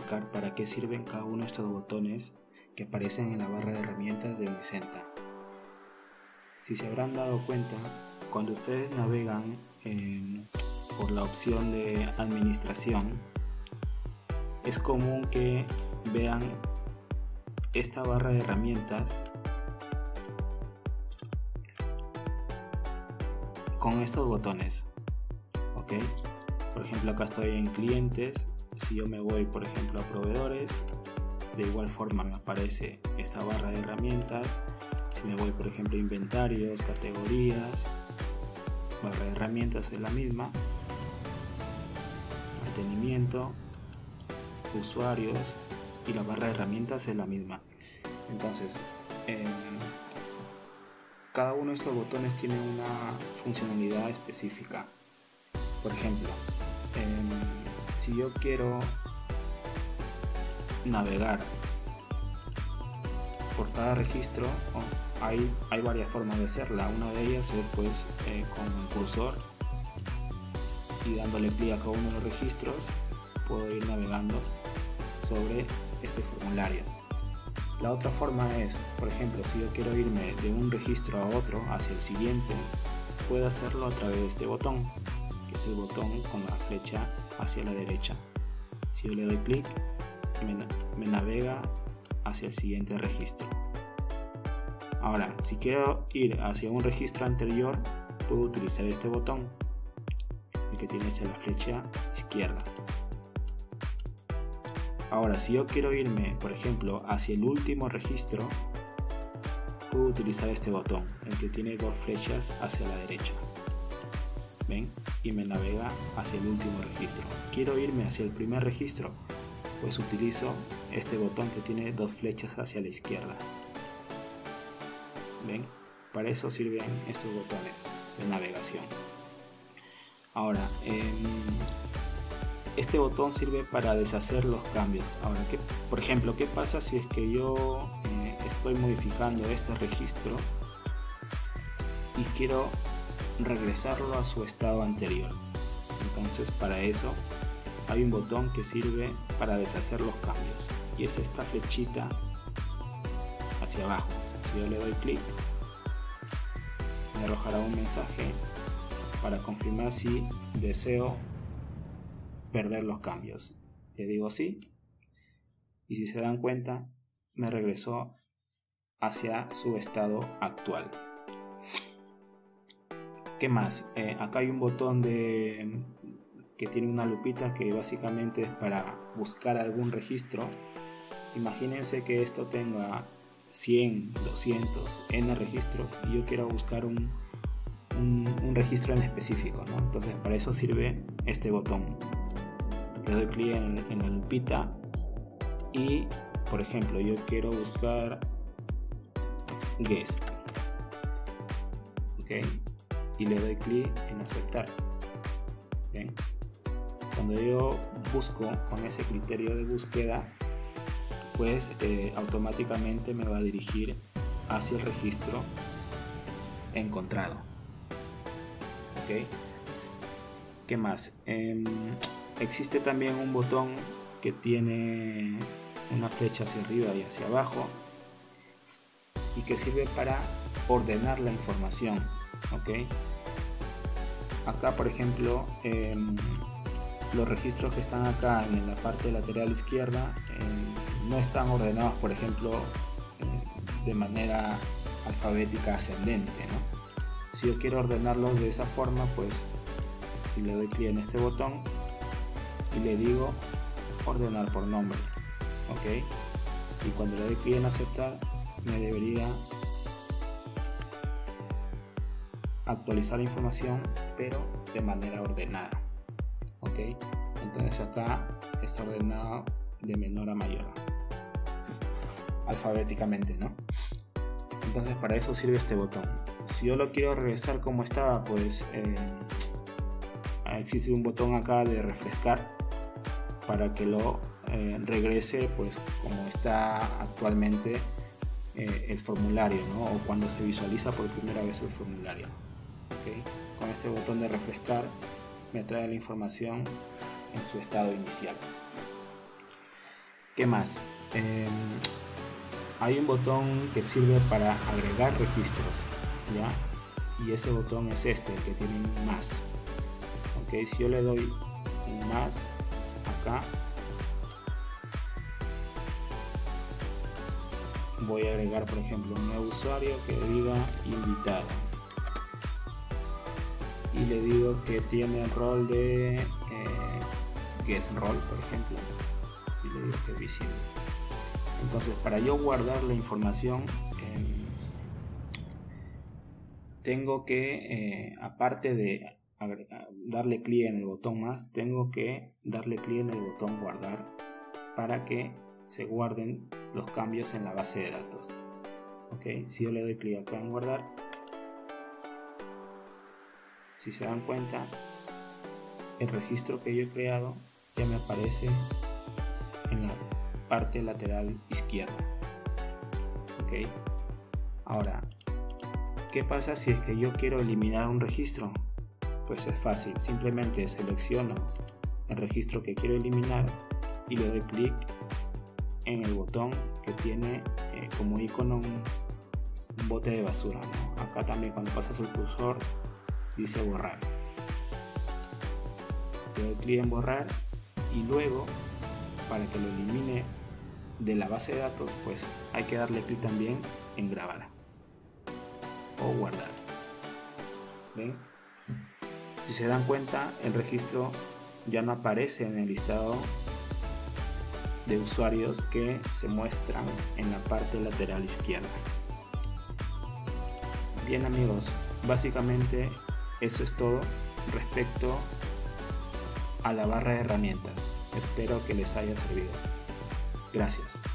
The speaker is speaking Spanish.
explicar para qué sirven cada uno de estos botones que aparecen en la barra de herramientas de Unicenta. Si se habrán dado cuenta, cuando ustedes navegan por la opción de administración, es común que vean esta barra de herramientas con estos botones, ¿ok? Por ejemplo, acá estoy en clientes. Si yo me voy, por ejemplo, a proveedores, de igual forma me aparece esta barra de herramientas. Si me voy, por ejemplo, a inventarios, categorías, barra de herramientas es la misma. Mantenimiento, usuarios, y la barra de herramientas es la misma. Entonces, cada uno de estos botones tiene una funcionalidad específica. Por ejemplo, si yo quiero navegar por cada registro, hay varias formas de hacerla. Una de ellas es pues con el cursor y dándole clic a cada uno de los registros puedo ir navegando sobre este formulario. La otra forma es, por ejemplo, si yo quiero irme de un registro a otro, hacia el siguiente, puedo hacerlo a través de este botón, que es el botón con la flecha hacia la derecha. Si yo le doy clic, me navega hacia el siguiente registro. Ahora, si quiero ir hacia un registro anterior, puedo utilizar este botón, el que tiene hacia la flecha izquierda. Ahora, si yo quiero irme, por ejemplo, hacia el último registro, puedo utilizar este botón, el que tiene dos flechas hacia la derecha. ¿Ven? Y me navega hacia el último registro. Quiero irme hacia el primer registro, pues utilizo este botón que tiene dos flechas hacia la izquierda. ¿Ven? Para eso sirven estos botones de navegación. Ahora, este botón sirve para deshacer los cambios. Ahora, por ejemplo, ¿qué pasa si es que yo estoy modificando este registro y quiero regresarlo a su estado anterior? Entonces, para eso hay un botón que sirve para deshacer los cambios, y es esta flechita hacia abajo. Si yo le doy clic, me arrojará un mensaje para confirmar si deseo perder los cambios. Le digo sí, y si se dan cuenta, me regresó hacia su estado actual. ¿Qué más? Acá hay un botón que tiene una lupita que básicamente es para buscar algún registro. Imagínense que esto tenga 100, 200, n registros y yo quiero buscar un registro en específico, ¿no? Entonces para eso sirve este botón. Le doy clic en la lupita y, por ejemplo, yo quiero buscar guest, ¿ok? Y le doy clic en aceptar. ¿Bien? Cuando yo busco con ese criterio de búsqueda, pues automáticamente me va a dirigir hacia el registro encontrado. ¿Ok? ¿Qué más? Existe también un botón que tiene una flecha hacia arriba y hacia abajo y que sirve para ordenar la información. ¿Ok? Acá, por ejemplo, los registros que están acá en la parte lateral izquierda no están ordenados, por ejemplo, de manera alfabética ascendente, ¿no? Si yo quiero ordenarlos de esa forma, pues si le doy clic en este botón y le digo ordenar por nombre, ¿ok? Y cuando le doy clic en aceptar, me debería actualizar la información, pero de manera ordenada, ¿ok? Entonces acá está ordenado de menor a mayor, alfabéticamente, ¿no? Entonces para eso sirve este botón. Si yo lo quiero regresar como estaba, pues existe un botón acá de refrescar para que lo regrese pues como está actualmente el formulario, ¿no? O cuando se visualiza por primera vez el formulario. ¿Okay? Con este botón de refrescar me trae la información en su estado inicial. ¿Qué más? Hay un botón que sirve para agregar registros, ¿ya? Y ese botón es este, el que tiene un más. Ok, si yo le doy un más acá, voy a agregar, por ejemplo, un nuevo usuario que diga invitado. Y le digo que tiene el rol de guest role, por ejemplo. Y le digo que es visible. Entonces, para yo guardar la información, tengo que, aparte de darle clic en el botón más, tengo que darle clic en el botón guardar para que se guarden los cambios en la base de datos. Ok, si yo le doy clic acá en guardar, si se dan cuenta, el registro que yo he creado ya me aparece en la parte lateral izquierda. Ok, ahora, ¿qué pasa si es que yo quiero eliminar un registro? Pues es fácil, simplemente selecciono el registro que quiero eliminar y le doy clic en el botón que tiene como icono un bote de basura, ¿no? Acá también cuando pasas el cursor dice borrar. Le doy clic en borrar y luego, para que lo elimine de la base de datos, pues hay que darle clic también en grabar o guardar. ¿Ven? Si se dan cuenta, el registro ya no aparece en el listado de usuarios que se muestran en la parte lateral izquierda. Bien amigos, básicamente eso es todo respecto a la barra de herramientas. Espero que les haya servido. Gracias.